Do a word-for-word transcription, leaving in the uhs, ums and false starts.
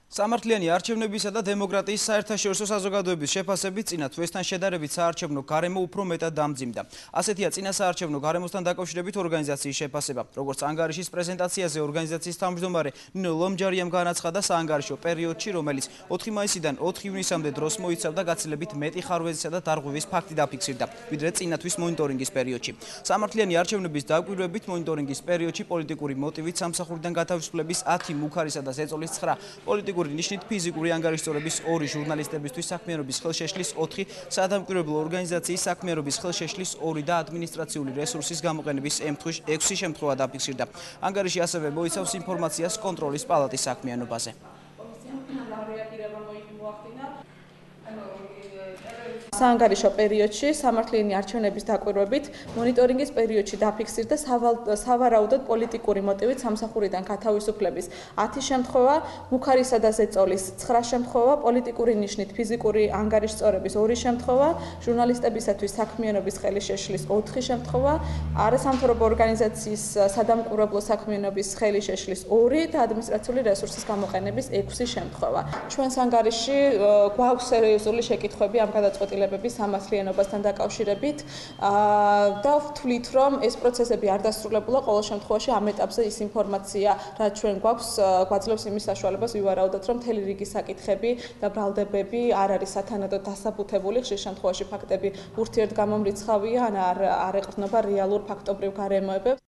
სამართლიანი არჩევნებისა და დემოკრატიის საერთაშორისო საზოგადოების შეფასებით წინა თვესთან შედარებით საარჩევნო გარემო უფრო მეტად დამძიმდა. ასეთია წინასაარჩევნო გარემოსთან დაკავშირებით ორგანიზაციის შეფასება. როგორც ანგარიშის პრეზენტაციაზე ორგანიზაციის თავმჯდომარე ნინო ლომჯარიამ განაცხადა საანგარიშო პერიოდში, რომელიც ოთხი მაისიდან ოთხი ივნისამდე დროს მოიცავდა გაცილებით მეტი ხარვეზისა და დარღვევის ფაქტი დაფიქსირდა, ვიდრე წინათვის მონიტორინგის პერიოდში. სამართლიანი არჩევნების დაკვირვებით მონიტორინგის პერიოდში პოლიტიკური მოტივით სამსახურიდან გათავისუფლების ათი მუქარისა და ზეწოლის ცხრა პოლიტიკური ნიშნით ფიზიკური ანგარიშწორების ორი ჟურნალისტებისთვის საქმიანობის ხელშეშლის ოთხი სადამკვირვებლო ორგანიზაციის საქმიანობის ხელშეშლის ორი და ადმინისტრაციული რესურსის გამოყენების ექვსი შემთხვევა დაფიქსირდა. ანგარიში ასევე მოიცავს ინფორმაციას კონტროლის პალატის საქმიანობაზე. საანგარიშო პერიოდში სამართლიანი არჩევნების დაკვირვებით მონიტორინგის პერიოდში დაფიქსირდა სავარაუდოდ პოლიტიკური მოტივით სამსახურიდან გათავისუფლების ათი შემთხვევა, მუქარისა და ზეწოლის ცხრა შემთხვევა, პოლიტიკური ნიშნით ფიზიკური ანგარიშწორების ორი შემთხვევა, ჟურნალისტებისათვის საქმიანობის ხელშეშლის ოთხი შემთხვევა, არასამთავრობო ორგანიზაციის სადამკვირვებლო საქმიანობის ხელშეშლის ორი და ადმინისტრაციული რესურსის გამოყენების ექვსი შემთხვევა. ჩვენს ანგარიში გვაქვს სერიოზული შეკითხვები ამ გადაწყვეტილებების სამართლიანობასთან დაკავშირებით და ვთვლით, რომ ეს პროცესები არ დასრულებულა, ყოველ შემთხვევაში ამ ეტაპზე ის ინფორმაცია, რაც ჩვენ გვაქვს, გვაძლევს იმის საშუალებას ვივარაუდოთ, რომ მთელი რიგი საკითხები და ბრალდებები არ არის სათანადოდ დასაბუთებული, ხშირ შემთხვევაში ფაქტები ურთიერთგამომრიცხავია, ან არ არ ეყრდნობა რეალურ ფაქტობრივ გარემოებებს.